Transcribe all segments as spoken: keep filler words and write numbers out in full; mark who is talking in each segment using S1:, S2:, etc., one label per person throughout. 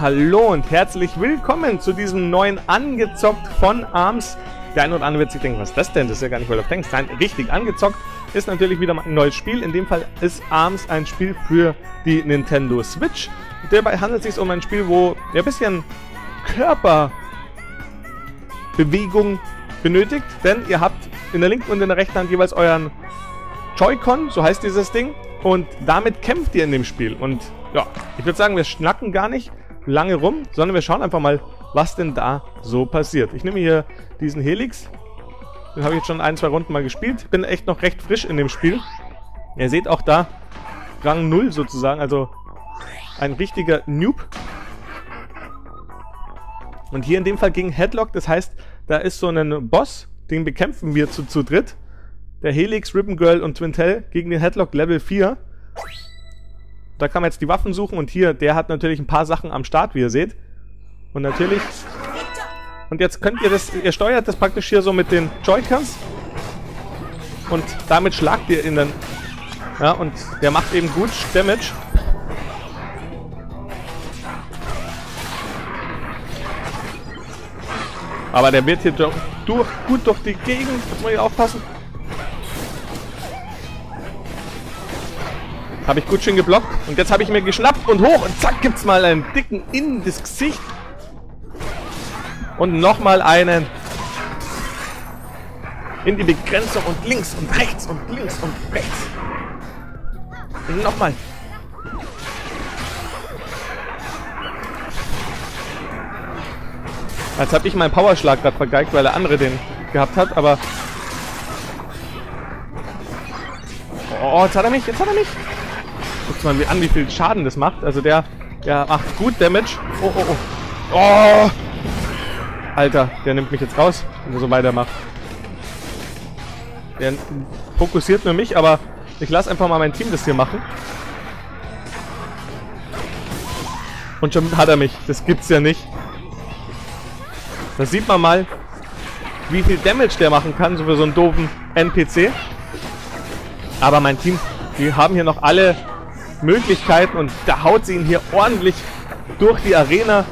S1: hallo und herzlich willkommen zu diesem neuen Angezockt von Arms. Der eine oder andere wird sich denken, was ist das denn? Das ist ja gar nicht World of Tanks. Nein, richtig, Angezockt ist natürlich wieder mal ein neues Spiel. In dem Fall ist Arms ein Spiel für die Nintendo Switch. Dabei handelt es sich um ein Spiel, wo ihr ein bisschen Körperbewegung benötigt, denn ihr habt in der linken und in der rechten Hand jeweils euren Joy-Con, so heißt dieses Ding, und damit kämpft ihr in dem Spiel. Und ja, ich würde sagen, wir schnacken gar nicht lange rum, sondern wir schauen einfach mal, was denn da so passiert. Ich nehme hier diesen Helix, den habe ich jetzt schon ein, zwei Runden mal gespielt, bin echt noch recht frisch in dem Spiel. Ihr seht auch da, Rang null sozusagen, also ein richtiger Noob. Und hier in dem Fall gegen Headlock, das heißt, da ist so ein Boss, den bekämpfen wir zu, zu dritt. Der Helix, Ribbon Girl und Twintelle gegen den Headlock Level vier. Da kann man jetzt die Waffen suchen und hier, der hat natürlich ein paar Sachen am Start, wie ihr seht. Und natürlich... Und jetzt könnt ihr das, ihr steuert das praktisch hier so mit den Joy-Cons. Und damit schlagt ihr ihn dann. Ja, und der macht eben gut Damage. Aber der wird hier durch, gut durch die Gegend. Jetzt muss ich aufpassen. Habe ich gut schön geblockt. Und jetzt habe ich mir geschnappt und hoch. Und zack, gibt's mal einen dicken in das Gesicht. Und nochmal einen in die Begrenzung und links und rechts und links und rechts. Und nochmal. Jetzt habe ich meinen Powerschlag gerade vergeigt, weil der andere den gehabt hat, aber... Oh, jetzt hat er mich, jetzt hat er mich. Guckt mal an, wie viel Schaden das macht. Also der, der macht gut Damage. Oh, oh, oh. Oh! Alter, der nimmt mich jetzt raus, wenn er so weitermacht. Der fokussiert nur mich, aber ich lasse einfach mal mein Team das hier machen. Und schon hat er mich. Das gibt's ja nicht. Da sieht man mal, wie viel Damage der machen kann, so für so einen doofen N P C. Aber mein Team, die haben hier noch alle Möglichkeiten und da haut sie ihn hier ordentlich durch die Arena.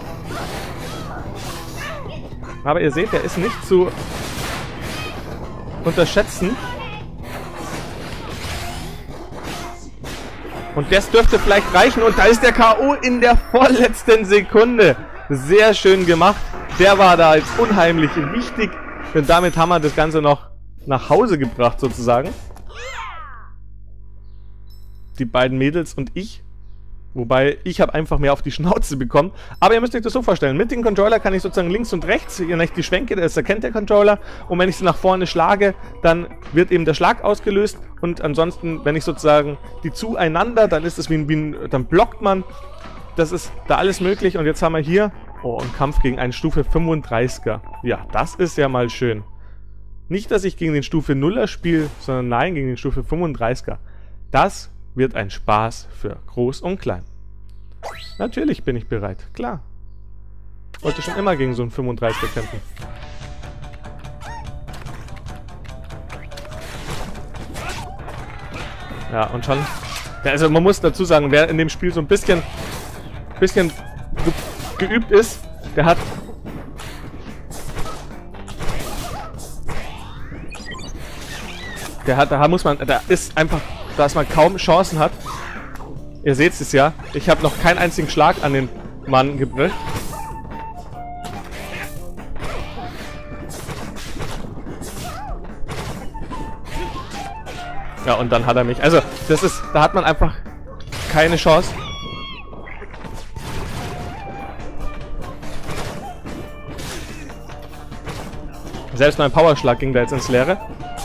S1: Aber ihr seht, der ist nicht zu unterschätzen. Und das dürfte vielleicht reichen. Und da ist der K O in der vorletzten Sekunde. Sehr schön gemacht. Der war da jetzt unheimlich wichtig. Denn damit haben wir das Ganze noch nach Hause gebracht sozusagen. Die beiden Mädels und ich. Wobei, ich habe einfach mehr auf die Schnauze bekommen. Aber ihr müsst euch das so vorstellen. Mit dem Controller kann ich sozusagen links und rechts, ihr nennt die Schwenke, das erkennt der Controller. Und wenn ich sie nach vorne schlage, dann wird eben der Schlag ausgelöst. Und ansonsten, wenn ich sozusagen die zueinander, dann ist es wie ein, wie ein, dann blockt man. Das ist da alles möglich. Und jetzt haben wir hier, oh, einen Kampf gegen einen Stufe fünfunddreißiger. Ja, das ist ja mal schön. Nicht, dass ich gegen den Stufe nuller spiele, sondern nein, gegen den Stufe fünfunddreißiger. Das wird ein Spaß für Groß und Klein. Natürlich bin ich bereit, klar. Wollte schon immer gegen so einen fünfunddreißiger kämpfen. Ja, und schon... Ja, also man muss dazu sagen, wer in dem Spiel so ein bisschen, bisschen ge geübt ist, der hat... Der hat, da muss man, da ist einfach... dass man kaum Chancen hat. Ihr seht es ja. Ich habe noch keinen einzigen Schlag an den Mann gebracht. Ja, und dann hat er mich. Also, das ist, da hat man einfach keine Chance. Selbst mein Powerschlag ging da jetzt ins Leere.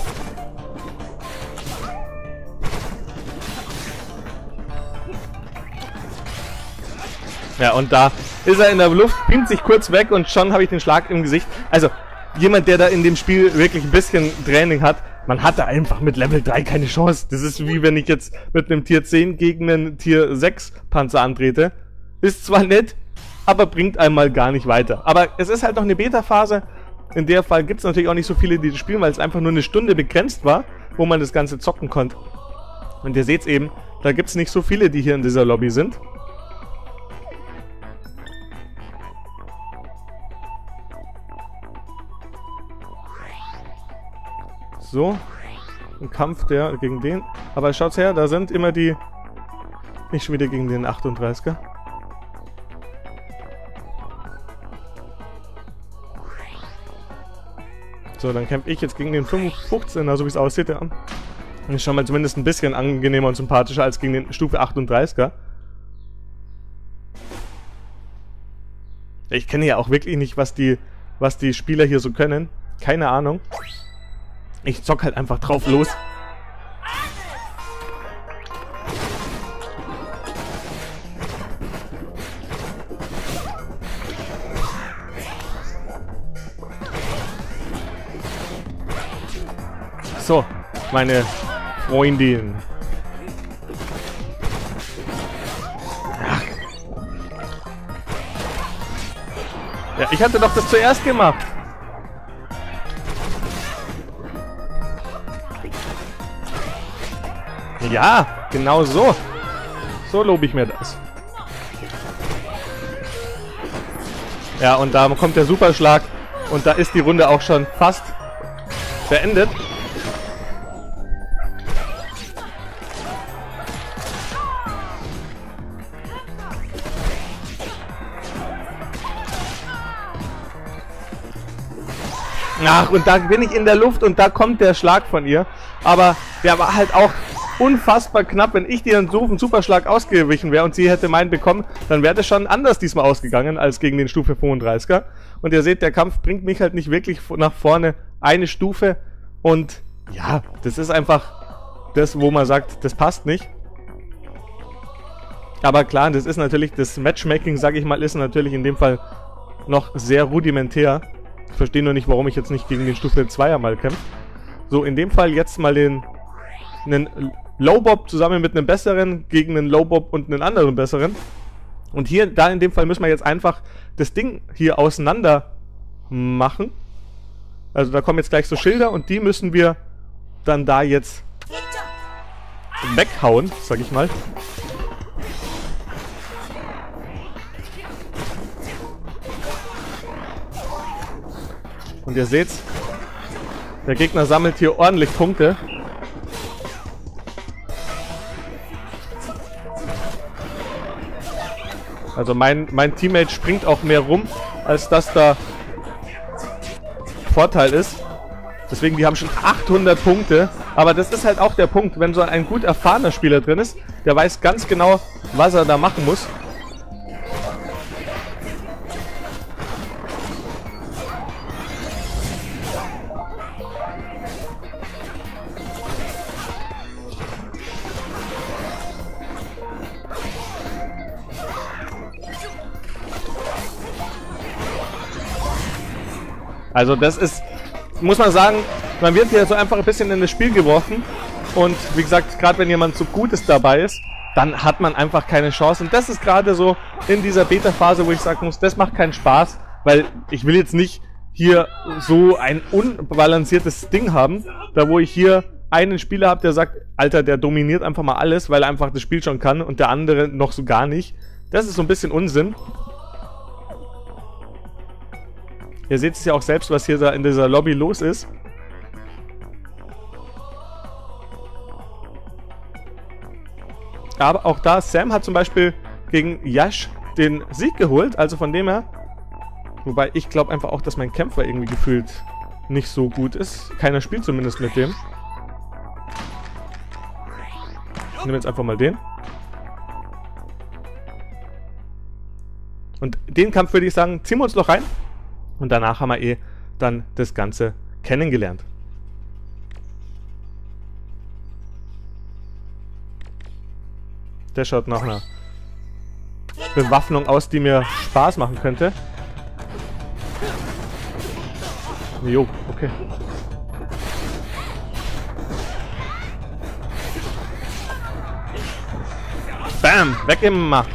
S1: Ja, und da ist er in der Luft, beamt sich kurz weg und schon habe ich den Schlag im Gesicht. Also, jemand, der da in dem Spiel wirklich ein bisschen Training hat, man hatte einfach mit Level drei keine Chance. Das ist wie wenn ich jetzt mit einem Tier zehn gegen einen Tier sechs Panzer antrete. Ist zwar nett, aber bringt einmal gar nicht weiter. Aber es ist halt noch eine Beta-Phase. In der Fall gibt es natürlich auch nicht so viele, die das spielen, weil es einfach nur eine Stunde begrenzt war, wo man das Ganze zocken konnte. Und ihr seht es eben, da gibt es nicht so viele, die hier in dieser Lobby sind. So. Ein Kampf der gegen den. Aber schaut's her, da sind immer die... Nicht schon wieder gegen den achtunddreißiger. So, dann kämpfe ich jetzt gegen den fünfundfünfzehner, so wie es aussieht, ja. Ist schon mal zumindest ein bisschen angenehmer und sympathischer als gegen den Stufe achtunddreißiger. Ich kenne ja auch wirklich nicht, was die, was die Spieler hier so können. Keine Ahnung. Ich zock halt einfach drauf los. So, meine Freundin. Ach. Ja, ich hatte doch das zuerst gemacht. Ja, genau so. So lobe ich mir das. Ja, und da kommt der Superschlag. Und da ist die Runde auch schon fast beendet. Ach, und da bin ich in der Luft und da kommt der Schlag von ihr. Aber der war halt auch unfassbar knapp. Wenn ich dir einen Superschlag ausgewichen wäre und sie hätte meinen bekommen, dann wäre das schon anders diesmal ausgegangen als gegen den Stufe fünfunddreißiger. Und ihr seht, der Kampf bringt mich halt nicht wirklich nach vorne eine Stufe. Und ja, das ist einfach das, wo man sagt, das passt nicht. Aber klar, das ist natürlich, das Matchmaking, sage ich mal, ist natürlich in dem Fall noch sehr rudimentär. Ich verstehe nur nicht, warum ich jetzt nicht gegen den Stufe zweier mal kämpfe. So, in dem Fall jetzt mal den einen Lowbob zusammen mit einem besseren gegen einen Lowbob und einen anderen besseren. Und hier, da in dem Fall müssen wir jetzt einfach das Ding hier auseinander machen. Also da kommen jetzt gleich so Schilder und die müssen wir dann da jetzt weghauen, sag ich mal. Und ihr seht's, der Gegner sammelt hier ordentlich Punkte. Also mein, mein Teammate springt auch mehr rum, als dass da Vorteil ist. Deswegen, die haben schon achthundert Punkte. Aber das ist halt auch der Punkt, wenn so ein gut erfahrener Spieler drin ist, der weiß ganz genau, was er da machen muss. Also das ist, muss man sagen, man wird hier so einfach ein bisschen in das Spiel geworfen. Und wie gesagt, gerade wenn jemand so Gutes dabei ist, dann hat man einfach keine Chance. Und das ist gerade so in dieser Beta-Phase, wo ich sagen muss, das macht keinen Spaß. Weil ich will jetzt nicht hier so ein unbalanciertes Ding haben, da wo ich hier einen Spieler habe, der sagt, Alter, der dominiert einfach mal alles, weil er einfach das Spiel schon kann und der andere noch so gar nicht. Das ist so ein bisschen Unsinn. Ihr seht es ja auch selbst, was hier in dieser Lobby los ist. Aber auch da, Sam hat zum Beispiel gegen Yash den Sieg geholt. Also von dem her. Wobei ich glaube einfach auch, dass mein Kämpfer irgendwie gefühlt nicht so gut ist. Keiner spielt zumindest mit dem. Ich nehme jetzt einfach mal den. Und den Kampf würde ich sagen, ziehen wir uns noch rein. Und danach haben wir eh dann das Ganze kennengelernt. Der schaut nach einer Bewaffnung aus, die mir Spaß machen könnte. Jo, okay. Bam, weggemacht.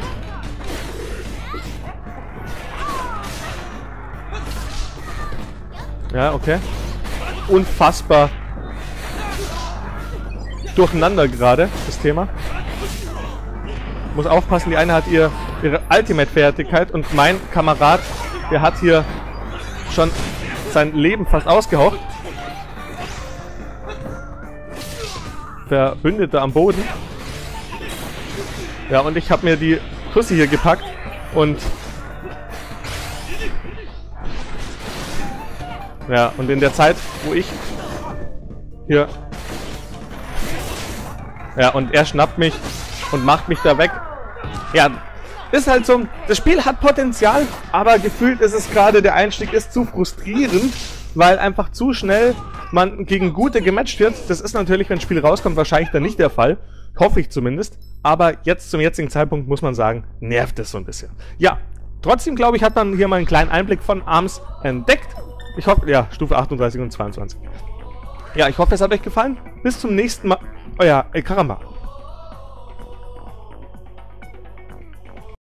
S1: Ja, okay. Unfassbar durcheinander gerade, das Thema. Muss aufpassen, die eine hat ihr, ihre Ultimate-Fertigkeit und mein Kamerad, der hat hier schon sein Leben fast ausgehaucht. Verbündeter am Boden. Ja, und ich habe mir die Tussi hier gepackt und ja, und in der Zeit, wo ich hier ja, und er schnappt mich und macht mich da weg. Ja, ist halt so, das Spiel hat Potenzial, aber gefühlt ist es gerade, der Einstieg ist zu frustrierend, weil einfach zu schnell man gegen Gute gematcht wird. Das ist natürlich, wenn das Spiel rauskommt, wahrscheinlich dann nicht der Fall. Hoffe ich zumindest. Aber jetzt zum jetzigen Zeitpunkt muss man sagen, nervt es so ein bisschen. Ja, trotzdem glaube ich, hat man hier mal einen kleinen Einblick von ARMS entdeckt. Ich hoffe, ja, Stufe achtunddreißig und zweiundzwanzig. Ja, ich hoffe, es hat euch gefallen. Bis zum nächsten Mal. Euer El Karamba.